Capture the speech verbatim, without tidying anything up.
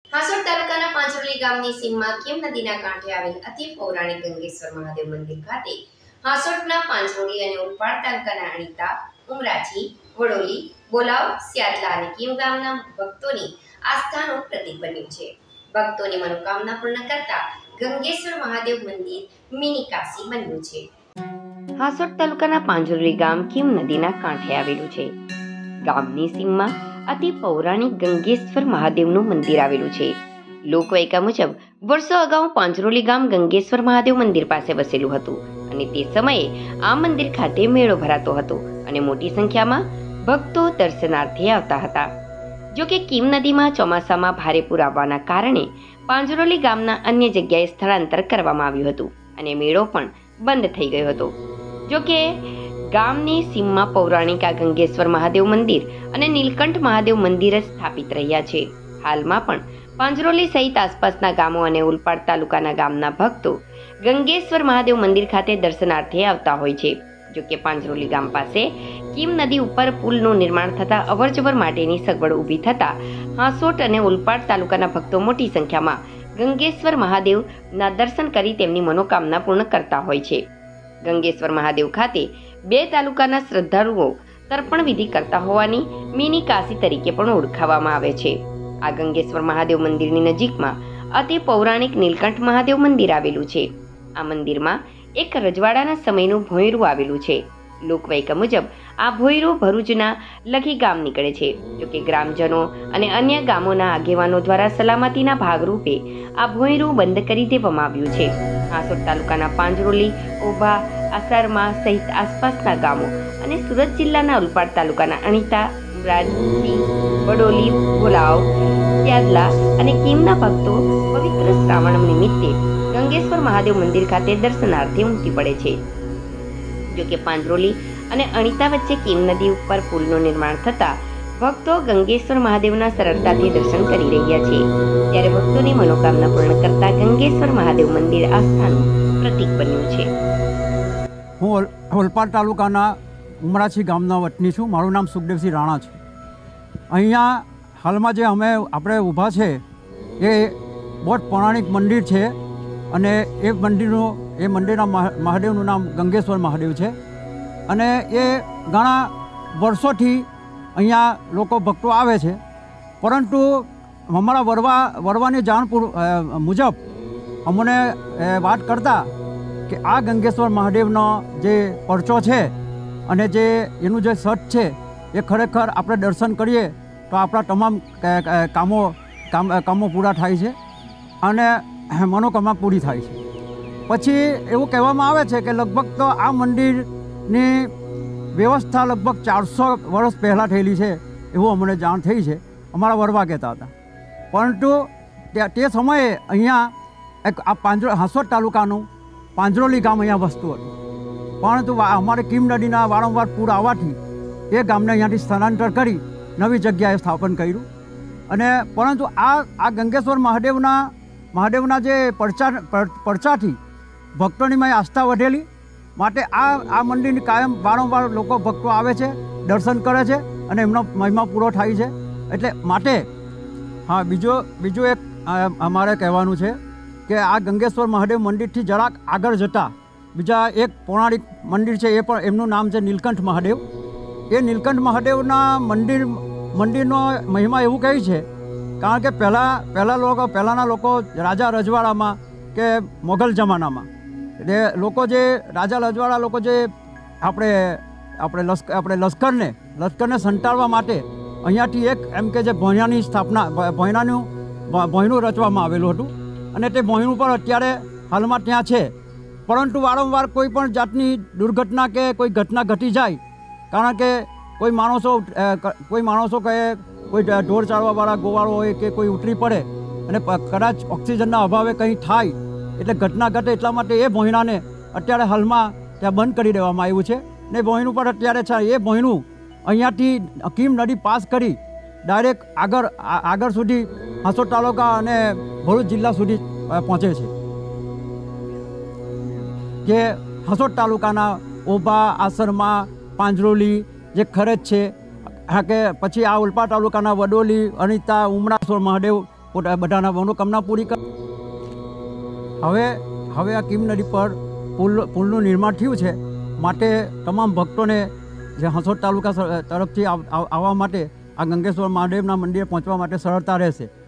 હાસોટ તાલુકાના પાંચરોલી ગામની સીમમાં કેમ નદીના કાંઠે આવેલ અતિ પૌરાણિક ગંગેશ્વર મહાદેવ મંદિર ખાતે હાસોટના પાંચરોલી અને ઉલપાડ તાલુકાના અણીતા, ઉમરાછી, વડોલી, બોલાવ, સ્યાદલા અને કીમ ગામના ભક્તોની આસ્થાનું પ્રતીક બન્યું છે। ભક્તોની મનોકામના પૂર્ણ કરતા ગંગેશ્વર મહાદેવ મંદિર મિની કાશી બન્યું છે। હાસોટ તાલુકાના પાંચરોલી ગામ કીમ નદીના કાંઠે આવેલું છે। ગામની સીમમાં અતિ પૌરાણિક ગંગેશ્વર મહાદેવનું મંદિર આવેલું છે। લોકવાયકા મુજબ વર્ષો અગાઉ પાંચરોલી ગામ ગંગેશ્વર મહાદેવ મંદિર પાસે વસેલું હતું અને તે સમયે આ મંદિર ખાતે મેળો ભરાતો હતો અને મોટી સંખ્યામાં ભક્તો દર્શનાર્થે આવતા હતા। જો કે કીમ નદીમાં ચોમાસામાં ભારે પૂર આવવાના કારણે પાંચરોલી ગામના અન્ય જગ્યાએ સ્થળાંતર કરવામાં આવ્યું હતું અને મેળો પણ બંધ થઈ ગયો હતો। જો કે ગામની સીમમાં પૌરાણિક આ ગંગેશ્વર મહાદેવ મંદિર અને નીલકંઠ મહાદેવ મંદિર જ સ્થાપિત રહ્યા છે। હાલમાં પણ પાંચરોલી સહિત આસપાસના ગામો અને ઉલપાડ તાલુકાના ગામના ભક્તો ગંગેશ્વર મહાદેવ મંદિર ખાતે દર્શનાર્થે આવતા હોય છે। જો કે પાંચરોલી ગામ પાસે કીમ નદી ઉપર પુલનું નિર્માણ થતા અવરજવર માટેની સગવડ ઊભી થતા હાસોટ અને ઉલપાડ તાલુકાના ભક્તો મોટી સંખ્યામાં ગંગેશ્વર મહાદેવના દર્શન કરી તેમની મનોકામના પૂર્ણ કરતા હોય છે। ગંગેશ્વર મહાદેવ ખાતે બે તાલુકાના શ્રદ્ધાળુઓ તર્પણ વિધિ કરતા હોવાની મિની કાશી તરીકે પણ ઓળખાવામાં આવે છે। આ ગંગેશ્વર મહાદેવ મંદિરની નજીકમાં અતિ પૌરાણિક નીલકંઠ મહાદેવ મંદિર આવેલું છે। આ મંદિરમાં એક રજવાડાના સમયનું ભોંયરું આવેલું છે। લોકવાયકા મુજબ આ ભોંયરું ભરૂચના લખી ગામ નીકળે છે। જોકે ગ્રામજનો અને અન્ય ગામોના આગેવાનો દ્વારા સલામતીના ભાગરૂપે આ ભોંયરું બંધ કરી દેવામાં આવ્યું છે। હાસોટ તાલુકાના પાંચરોલી, ઓભા, આસારમા સહિત આસપાસના ગામો અને સુરત જિલ્લાના ઉલપાડ તાલુકાના અણીતા, ઉમરાછી, વડોલી, બોલાવ, સ્યાદલા અને કીમના ભક્તો પવિત્ર શ્રાવણ નિમિત્તે ગંગેશ્વર મહાદેવ મંદિર ખાતે દર્શનાર્થે ઉમટી પડે છે। જો કે પાંચરોલી અને અણીતા વચ્ચે કીમ નદી ઉપર પુલનું નિર્માણ થતા ભક્તો ગંગેશ્વર મહાદેવના સરળતાથી દર્શન કરી રહ્યા છે। ત્યારે ભક્તોની મનોકામના પૂર્ણ કરતા ગંગેશ્વર મહાદેવ મંદિર આસ્થાનું પ્રતીક બન્યું છે। હું ઓલપાડ તાલુકાના ઉમરાછી ગામના વતની છું। મારું નામ સુખદેવસિંહ રાણા છે। અહીંયા હાલમાં જે અમે આપણે ઊભા છે એ બહુ જ પૌરાણિક મંદિર છે અને એ મંદિરનું એ મંદિરના મહાદેવનું નામ ગંગેશ્વર મહાદેવ છે અને એ ઘણા વર્ષોથી અહીંયા લોકો ભક્તો આવે છે। પરંતુ અમારા વરવા વરવાની જાણ મુજબ અમને વાત કરતા કે આ ગંગેશ્વર મહાદેવનો જે પરચો છે અને જે એનું જે સટ છે એ ખરેખર આપણે દર્શન કરીએ તો આપણા તમામ કામો કામ કામો પૂરા થાય છે અને મનોકામના પૂરી થાય છે। પછી એવું કહેવામાં આવે છે કે લગભગ તો આ મંદિરની વ્યવસ્થા લગભગ ચારસો વર્ષ પહેલાં થયેલી છે એવું અમને જાણ થઈ છે, અમારા વરવા કહેતા હતા। પરંતુ તે સમયે અહીંયા એક આ પાંજરો હાસોટ તાલુકાનું પાંચરોલી ગામ અહીંયા વસતું હતું, પરંતુ અમારે કીમ નદીના વારંવાર પૂર આવવાથી એ ગામને અહીંયાથી સ્થળાંતર કરી નવી જગ્યાએ સ્થાપન કર્યું અને પરંતુ આ આ ગંગેશ્વર મહાદેવના મહાદેવના જે પરચા પરચાથી ભક્તોની મેં આસ્થા વધેલી માટે આ આ મંદિરની કાયમ વારંવાર લોકો ભક્તો આવે છે, દર્શન કરે છે અને એમનો મહિમા પૂરો થાય છે। એટલે માટે હા બીજો બીજું એક અમારે કહેવાનું છે કે આ ગંગેશ્વર મહાદેવ મંદિરથી જરાક આગળ જતાં બીજા એક પૌરાણિક મંદિર છે, એ પણ એમનું નામ છે નીલકંઠ મહાદેવ। એ નીલકંઠ મહાદેવના મંદિર મંદિરનો મહિમા એવું કહે છે કારણ કે પહેલાં પહેલાં લોકો પહેલાંના લોકો રાજા રજવાડામાં કે મોગલ જમાનામાં એટલે લોકો જે રાજા રજવાડા લોકો જે આપણે આપણે લશ્કર આપણે લશ્કરને લશ્કરને સંટાળવા માટે અહીંયાથી એક એમ કે જે ભોંયરાની સ્થાપના ભોંયરાનું ભોંયરું રચવામાં આવેલું હતું અને તે ભોંયરું પણ અત્યારે હાલમાં ત્યાં છે। પરંતુ વારંવાર કોઈ પણ જાતની દુર્ઘટના કે કોઈ ઘટના ઘટી જાય કારણ કે કોઈ માણસો કોઈ માણસો કહે કોઈ ઢોર ચાળવાવાળા ગોવાળો હોય કે કોઈ ઉતરી પડે અને કદાચ ઓક્સિજનના અભાવે કંઈ થાય એટલે ઘટના ઘટે એટલા માટે એ ભોંયરાને અત્યારે હાલમાં ત્યાં બંધ કરી દેવામાં આવ્યું છે ને ભોંયરું પણ અત્યારે છે એ ભોંયરું અહીંયાથી કીમ નદી પાસ કરી ડાયરેક્ટ આગળ આગળ સુધી હાસોટ તાલુકા અને ભરૂચ જિલ્લા સુધી પહોંચે છે। કે હાસોટ તાલુકાના ઓભા, આસરમા, પાંચરોલી જે ખરેજ છે કે પછી આ ઉલપાડ તાલુકાના વડોલી, અણીતા, ઉમરાશ્વર મહાદેવ પોતા બધાના મનોકામના પૂરી કર. હવે હવે આ કીમ નદી પર પુલ પુલનું નિર્માણ થયું છે, માટે તમામ ભક્તોને જે હાંસોટ તાલુકા તરફથી આવવા માટે આ ગંગેશ્વર મહાદેવના મંદિરે પહોંચવા માટે સરળતા રહેશે.